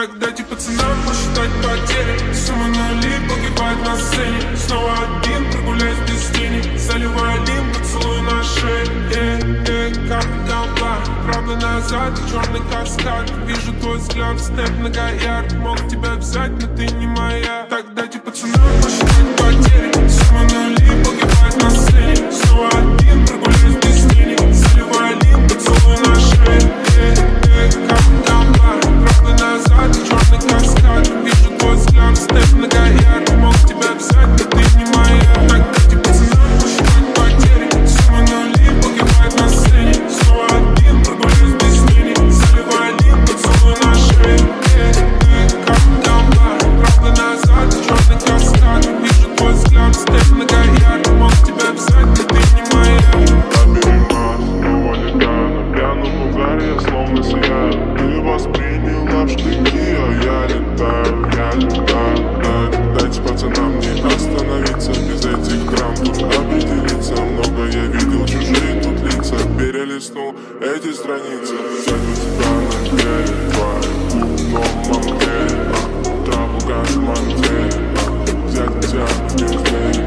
Так дайте пацанам посчитать потери. Сумма нули погибает на сцене. Снова один, прогуляюсь без тени. Заливаю лим, поцелуй на шее. Как голова, правда назад, черный каскад. Вижу твой взгляд, степ многоярд. Мог тебя взять, но ты не моя. Так дайте пацанам посчитать потери. Сумма нули погибает на сцене. Снова один, прогуляюсь без тени. Заливаю лим, поцелуй на шее. Как голова, правда назад, черный каскад. Вижу твой взгляд, степ многоярд. Мог тебя взять, но ты не моя. Так дайте пацанам посчитать потери. Сумма нули погибает на сцене. Снова один, прогуляюсь без тени. Заливаю лим, поцелуй на шее. Как голова, правда назад, черный каскад. Вижу твой взгляд, степ многоярд. Мог тебя взять, но ты не моя. Снова летаю на пьяном угаре, я словно сияю. Ты восприняла в штыки, а я летаю. Дайте пацанам не остановиться. Без этих драм тут определиться. Много я видел, чужие тут лица. Перелистнул эти страницы. Тянут тебя на берег, твои клубном мамке. Траву газ мантель, взять тебя без берег.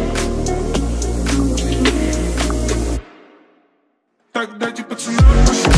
Так дайте пацанам посчитать